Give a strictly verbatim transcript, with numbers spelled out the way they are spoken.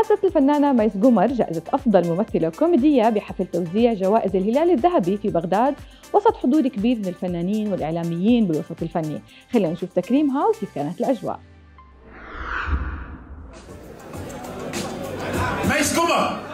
حصلت الفنانة ميس قمر جائزة أفضل ممثلة كوميدية بحفل توزيع جوائز الهلال الذهبي في بغداد وسط حضور كبير من الفنانين والإعلاميين بالوسط الفني. خلينا نشوف تكريمها وكيف كانت الأجواء. ميس قمر